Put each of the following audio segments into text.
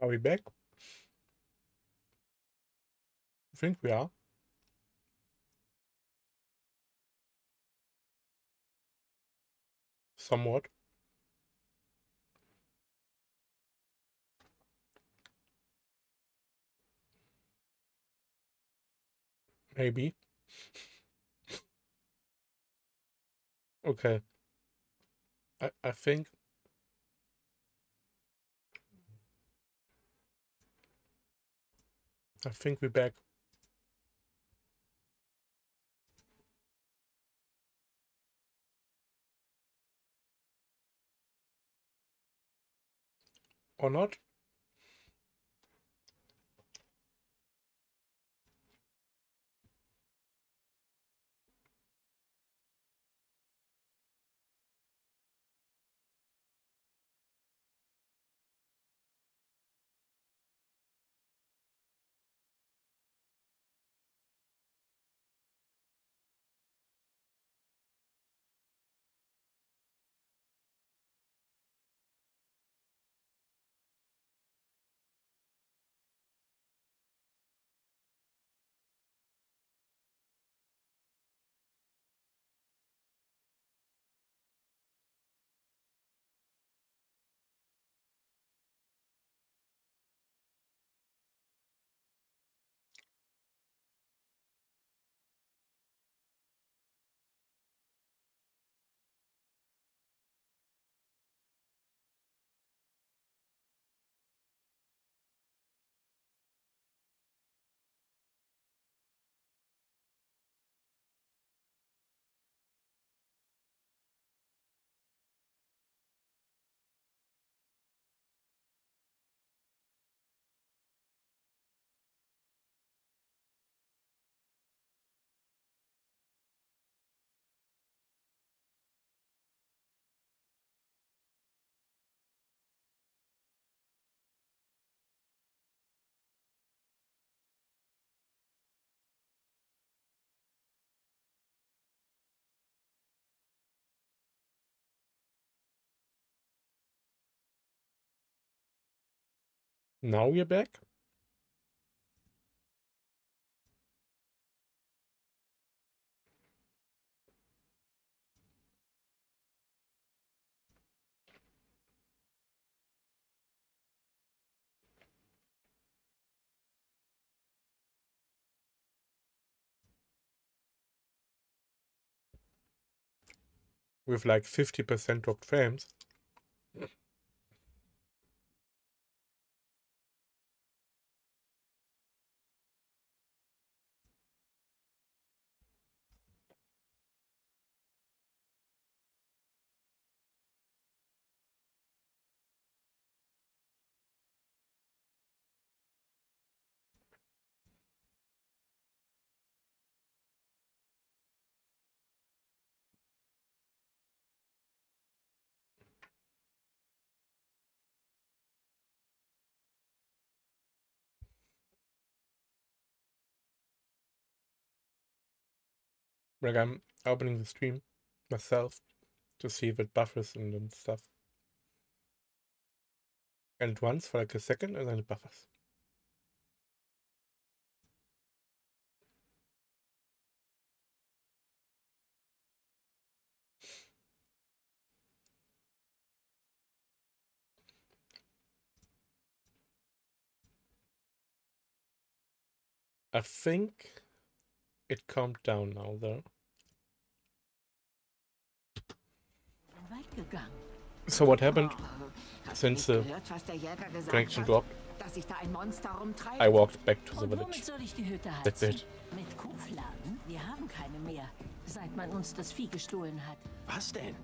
Are we back? I think we are. Somewhat. Maybe. Okay. I think we're back. Or not? Now we're back? With like 50% dropped frames. Like I'm opening the stream myself to see if it buffers and stuff. And it runs for like a second and then it buffers. I think it calmed down now though. So what happened since the connection dropped? I walked back to the village. That's it. Mit Kuhfladen? Wir haben keine mehr, seit man uns das Vieh gestohlen hat. Was denn?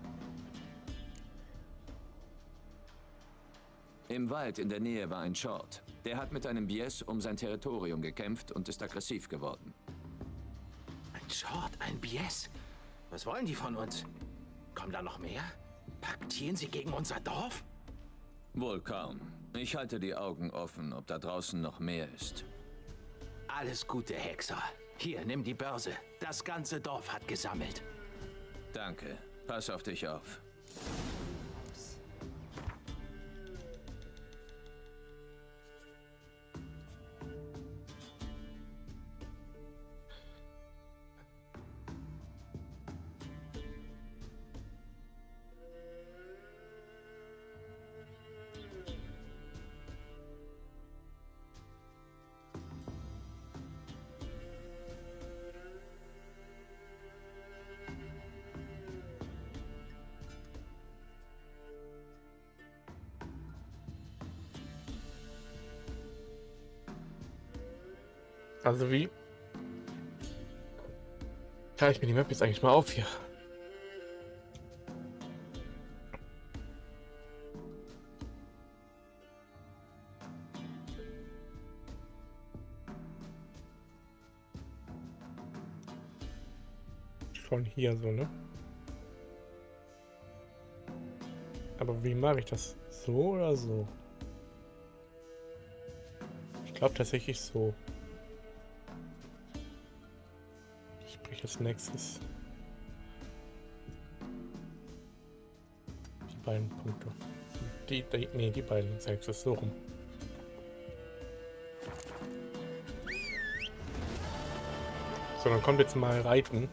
Im Wald in der Nähe war ein Short. Der hat mit einem Bies um sein Territorium gekämpft und ist aggressiv geworden. Ein Short, ein Bies? Was wollen die von uns? Kommen da noch mehr? Paktieren sie gegen unser Dorf? Wohl kaum. Ich halte die Augen offen, ob da draußen noch mehr ist. Alles Gute, Hexer. Hier, nimm die Börse. Das ganze Dorf hat gesammelt. Danke. Pass auf dich auf. Also wie? Kann ich mir die Map jetzt eigentlich mal auf hier? Schon hier so, ne? Aber wie mache ich das? So oder so? Ich glaube tatsächlich so. Sprich als nächstes die beiden Punkte. Nee, die beiden als nächstes so rum. So, dann kommt jetzt mal Reiten.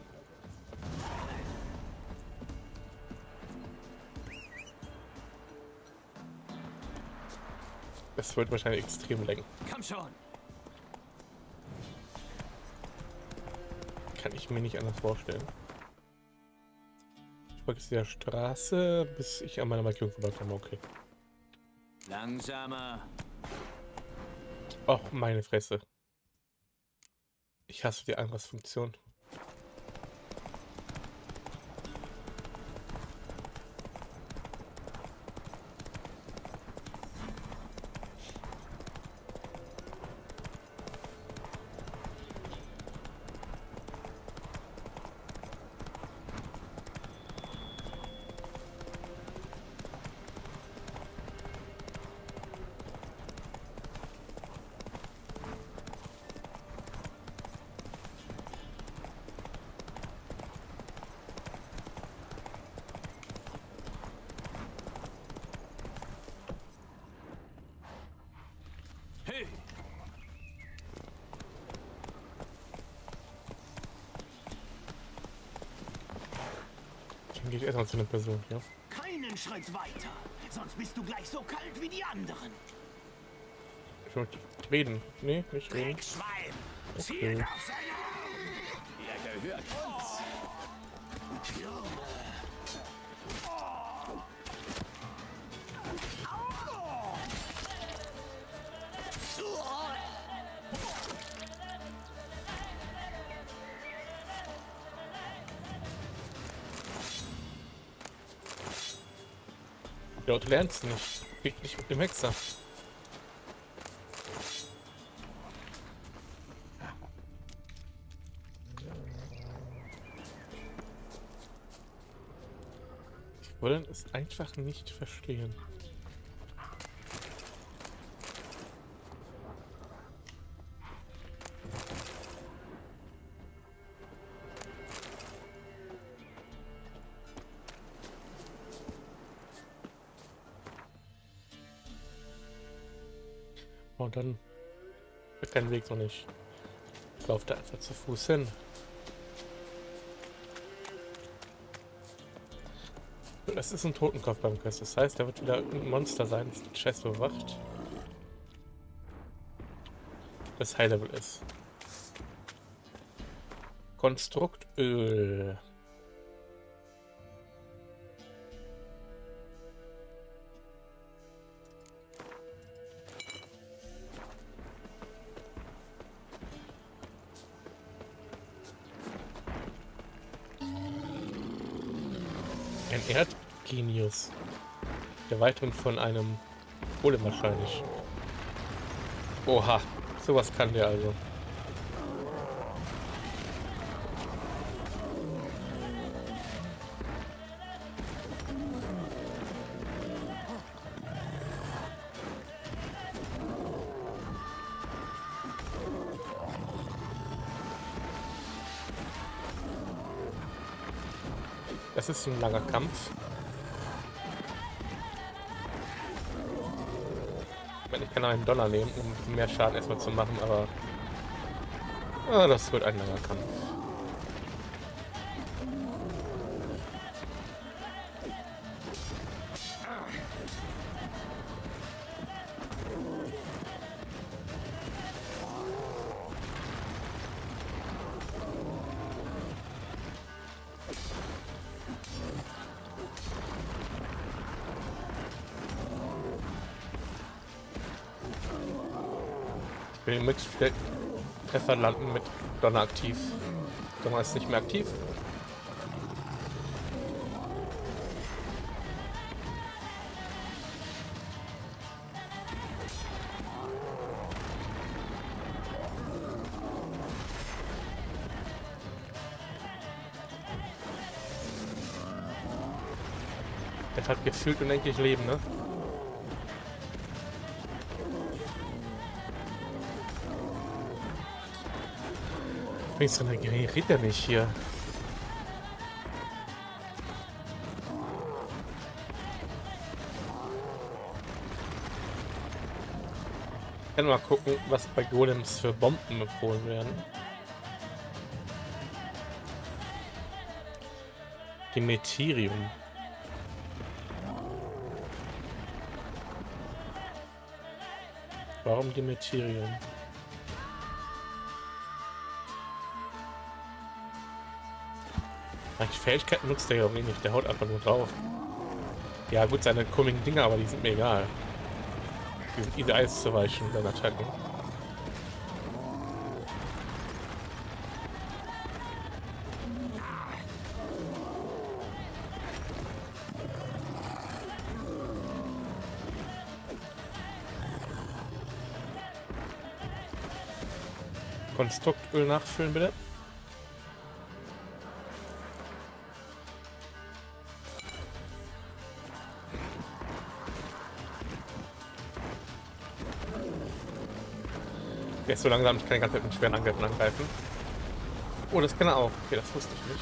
Das wird wahrscheinlich extrem lenken. Komm schon. Kann ich mir nicht anders vorstellen. Ich folge jetzt der Straße, bis ich an meiner Markierung vorbeikomme. Okay. Langsamer. Och, meine Fresse. Ich hasse die Angriffsfunktion. Hey. Dann gehe ich erstmal zu einer Person, ja? Keinen Schritt weiter, sonst bist du gleich so kalt wie die anderen. Ich möchte reden. Nee, nicht reden. Dreckschwein! Okay. Zielt auf seine Augen! Ihr gehört uns! Ja, du lernst nicht. Krieg nicht mit dem Hexer. Die wollen es einfach nicht verstehen. Und dann kein Weg noch nicht. Ich laufe da einfach zu Fuß hin. Das ist ein Totenkopf beim Quest. Das heißt, da wird wieder irgendein Monster sein, das den Scheiß bewacht. Das High Level ist. Konstruktöl. Ein Erdgenius. Der Erweiterung von einem Golem wahrscheinlich. Oha, sowas kann der also. Das ist ein langer Kampf. Ich kann auch einen Donner nehmen, um mehr Schaden erstmal zu machen, aber das wird ein langer Kampf. Ich will die Möglichkeit Treffer landen mit Donner aktiv. Donner ist nicht mehr aktiv. Der hat gefühlt unendlich Leben, ne? Wenigstens regeneriert er nicht hier. Ich kann mal gucken, was bei Golems für Bomben empfohlen werden. Demeterium. Warum Demeterium? Eigentlich Fähigkeiten nutzt er ja wenig, der haut einfach nur drauf. Ja gut, seine komischen Dinger, aber die sind mir egal. Die sind easy Eis zu weichen, seine Attacken. Konstruktöl nachfüllen, bitte. Der ist so langsam, ich kann die ganze Zeit mit schweren Angriffen angreifen. Oh, das kann er auch. Okay, das wusste ich nicht.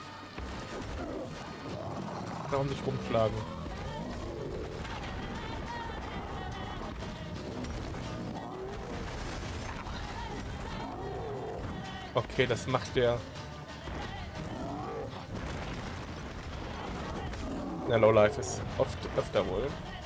Warum nicht rumschlagen? Okay, das macht der... Der Lowlife ist öfter wohl.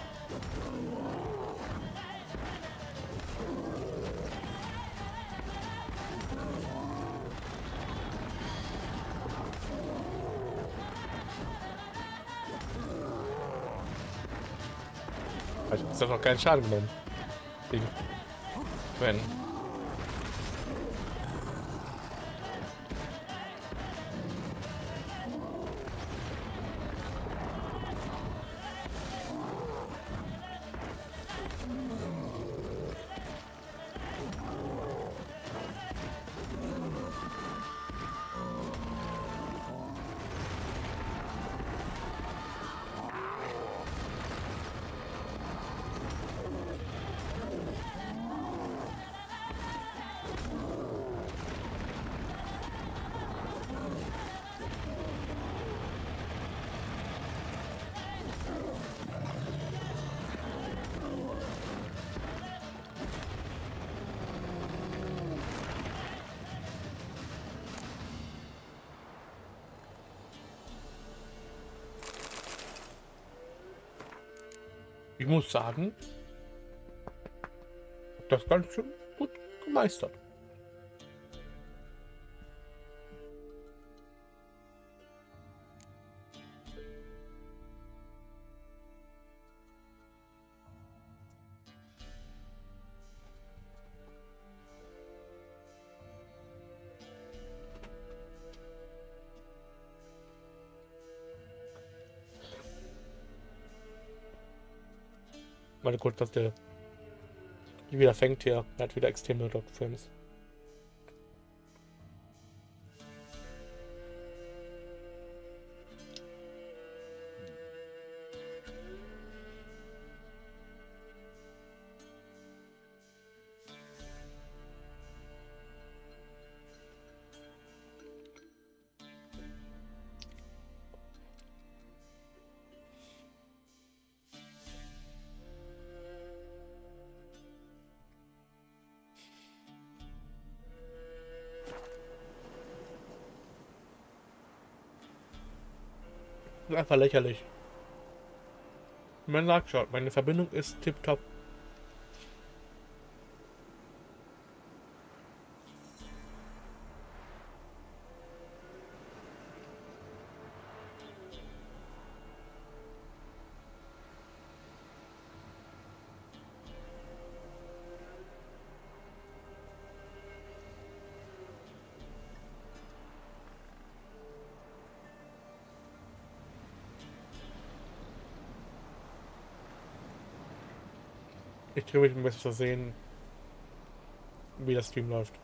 Ich habe noch keinen Schaden genommen. Gegen Gwen. Ich muss sagen, das ganz schön gut gemeistert. Warte kurz, dass der wieder fängt hier. Er hat wieder extreme Dog-Frames. Einfach lächerlich. Man sagt schon, meine Verbindung ist tipptopp. Ich kriege mich besser sehen, wie das Stream läuft.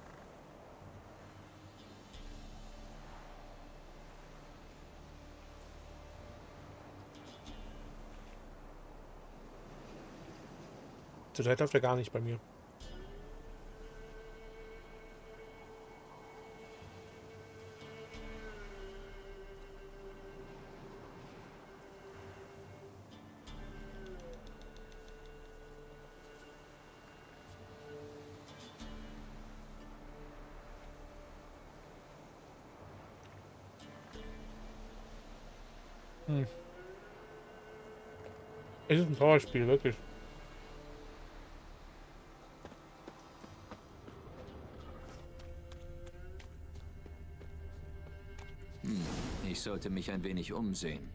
Zurzeit läuft er gar nicht bei mir. Es ist ein Trauerspiel, wirklich. Ich sollte mich ein wenig umsehen.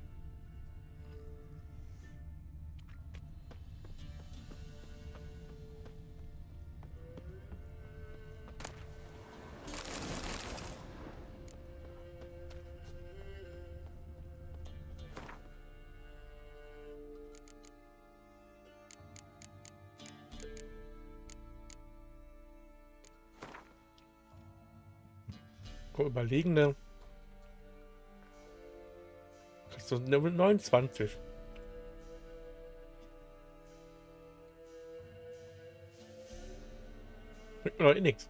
Überlegende. So Level 29. Bringt mir doch eh nichts.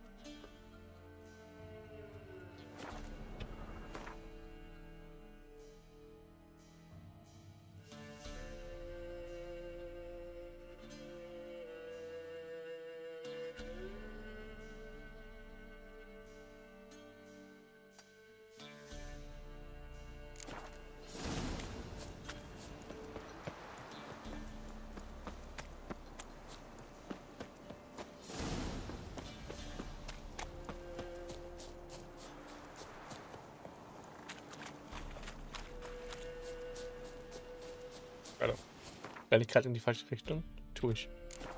Also, renne ich gerade in die falsche Richtung? Tue ich.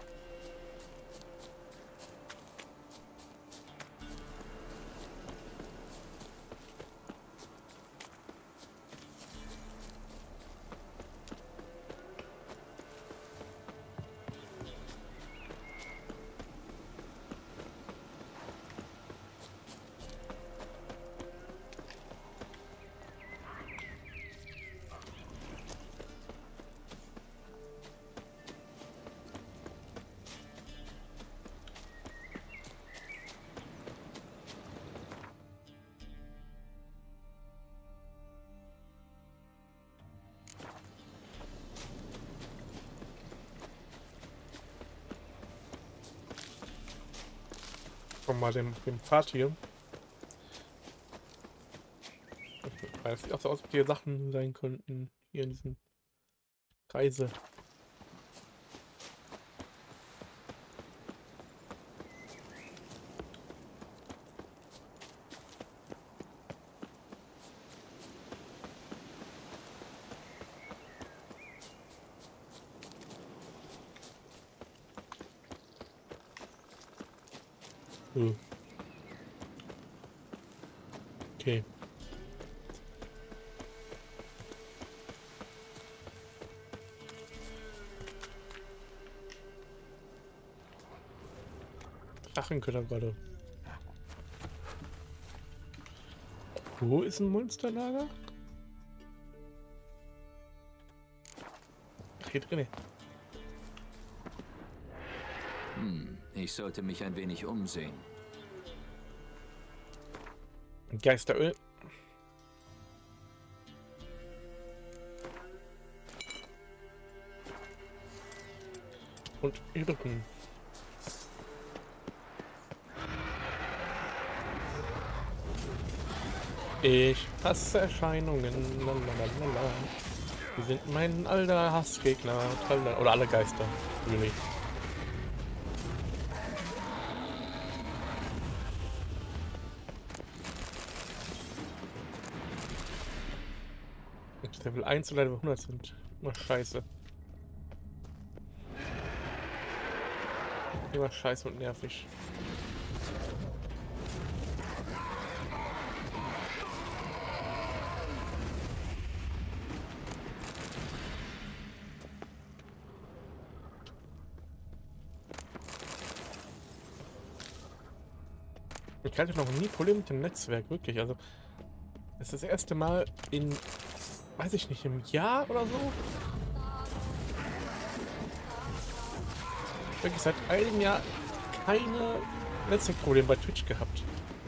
Mal dem Pfad hier. Weil es sieht auch so aus, ob hier Sachen sein könnten. Hier in diesem Kreise. Okay. Drachenköderrolle. Wo ist ein Monsterlager? Ach, hier drin. Ich sollte mich ein wenig umsehen. Geisteröl. Und Irren. Ich hasse Erscheinungen. Lalalala. Die sind mein alter Hassgegner. Oder alle Geister. Really. Level 1 oder Level 100 sind. Immer scheiße. Immer scheiße und nervig. Ich hatte noch nie Probleme mit dem Netzwerk, wirklich. Also, es ist das erste Mal in, weiß ich nicht, im Jahr oder so. Wirklich seit einem Jahr keine Netzwerkprobleme bei Twitch gehabt.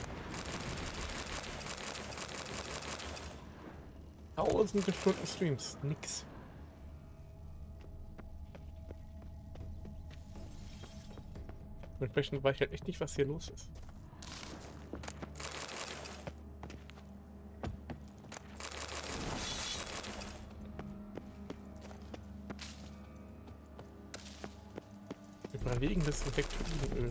Tausende Stunden Streams, nix. Entsprechend weiß ich halt echt nicht, was hier los ist. Überlegendes Insektoidenöl.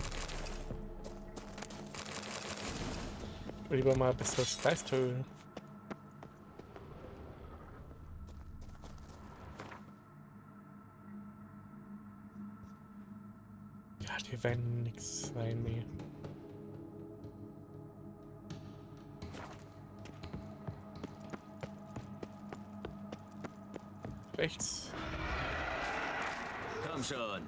Oder lieber mal besseres Geisteröl. Ja, die werden nix sein, nee. Rechts. Komm schon.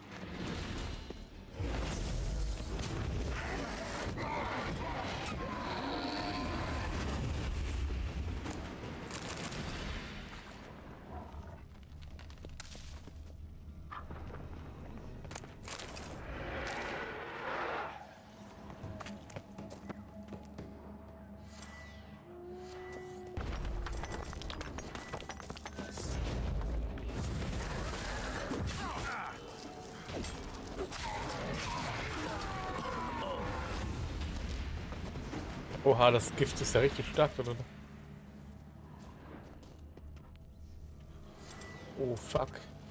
Oha, das Gift ist ja richtig stark, oder? Oh, fuck.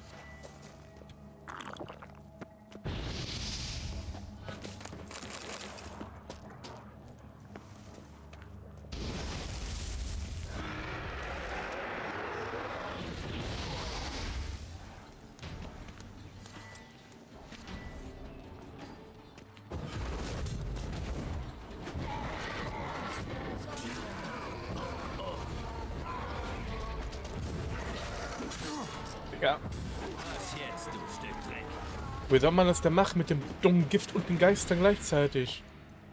Ja. Was jetzt, du Stück Dreck? Wie soll man das denn machen mit dem dummen Gift und den Geistern gleichzeitig?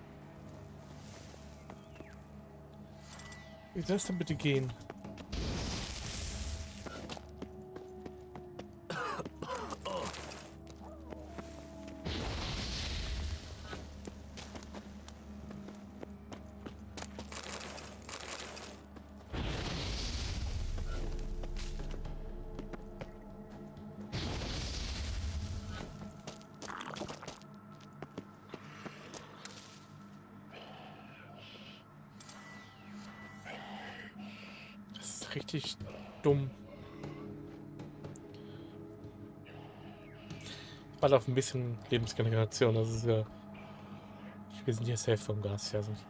Wie soll das denn bitte gehen? Richtig dumm. Ich warte auf ein bisschen Lebensgeneration. Das ist ja. Wir sind hier safe vom Gas. Ja, sonst.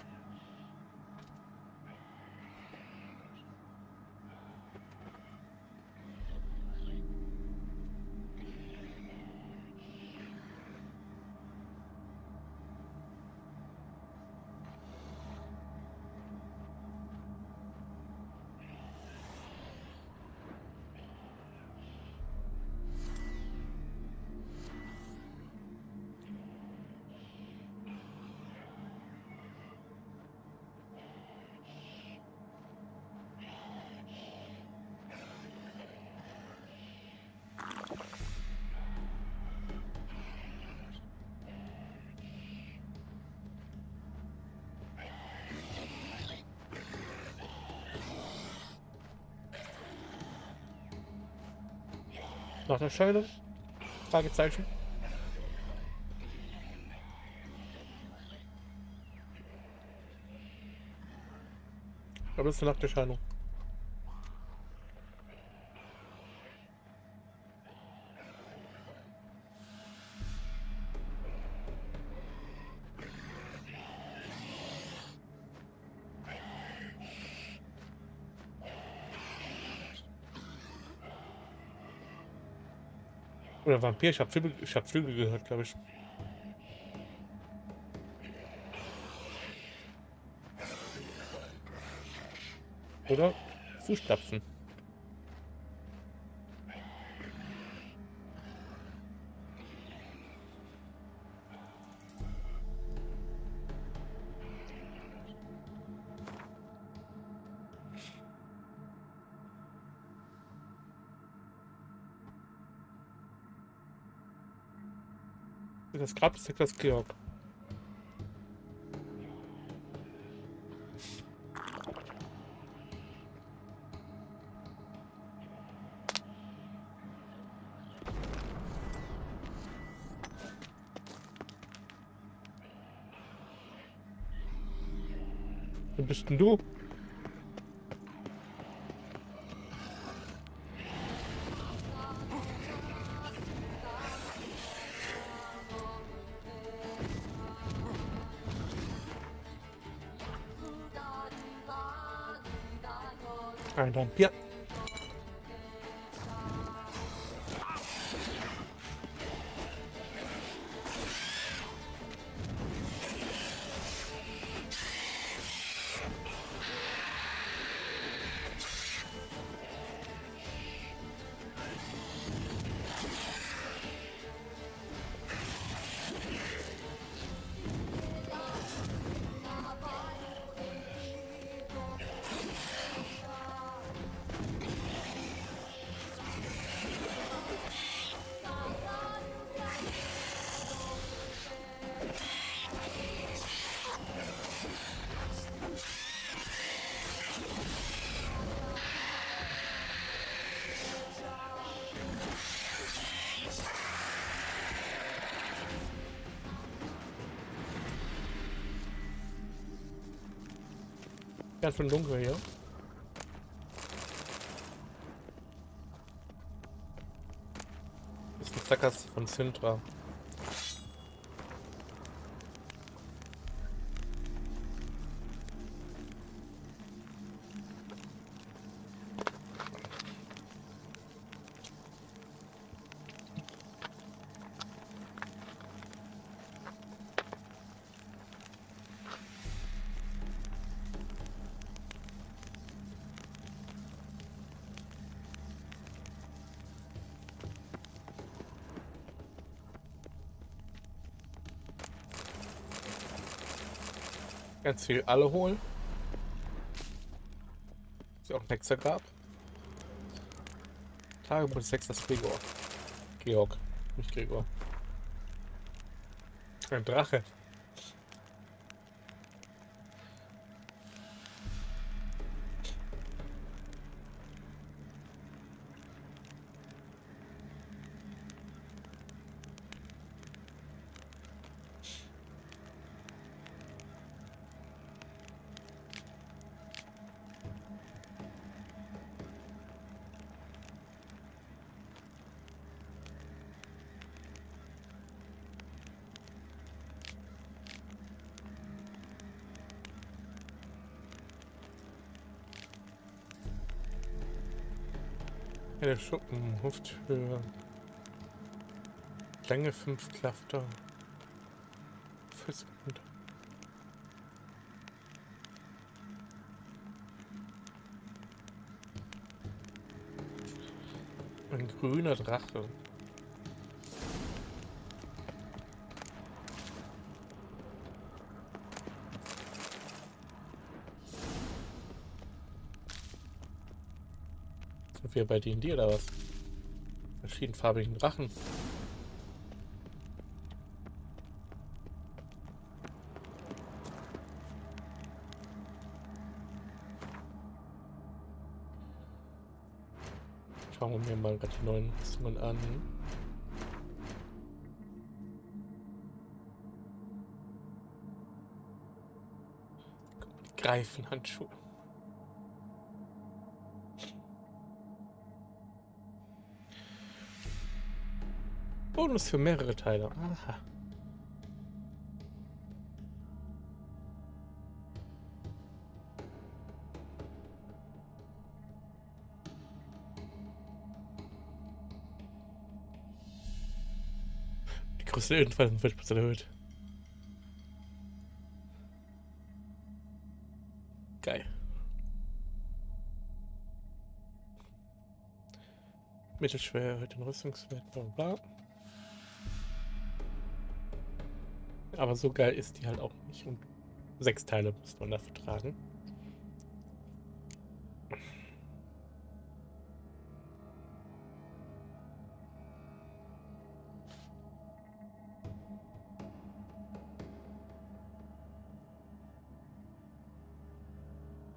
Nach der Scheide? Fragezeichen. Aber ist eine Nacktscheinung. Oder Vampir, ich hab Flügel gehört, glaube ich. Oder Fußstapfen. Das Grab ist das Georg. Wer bist denn du? Ein Vampir. Ganz schön dunkel hier. Das ist ein Zackers von Sintra. Ganz viel alle holen. Ist ja auch ein Hexergrab. Tagebuch des Hexers Gregor. Georg, nicht Gregor. Ein Drache. Der Schuppen, Hufthöhe. Länge 5 Klafter. Fußgrund. Ein grüner Drache. Sind wir bei D&D oder was? Verschiedenfarbigen Drachen. Schauen wir mir mal die neuen Rüstungen an. Greifenhandschuhe. Bonus für mehrere Teile. Aha. Die Größe ebenfalls um 40% erhöht. Geil. Mittelschwer erhöht den Rüstungswert, bla bla. Aber so geil ist die halt auch nicht. Und 6 Teile muss man dafür tragen.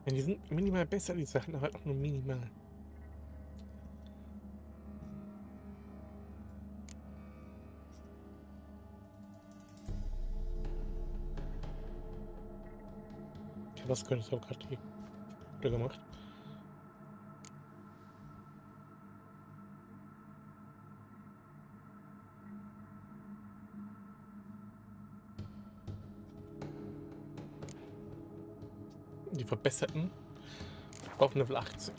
Die sind minimal besser, die Sachen, aber halt auch nur minimal. Okay, was könnte ich auch gerade wieder gemacht? Die verbesserten auf Level 18.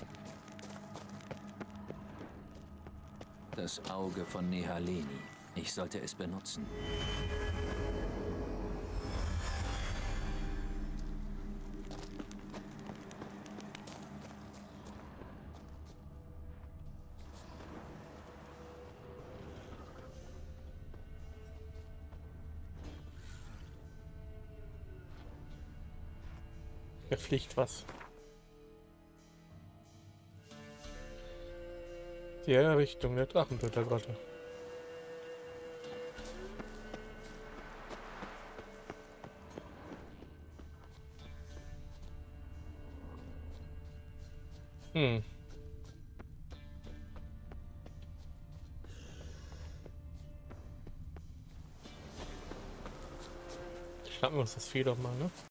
Das Auge von Nehaleni. Ich sollte es benutzen. Da fliegt was. Die Richtung der Drachentötergrotte. Schnappen wir uns das Vieh doch mal, ne?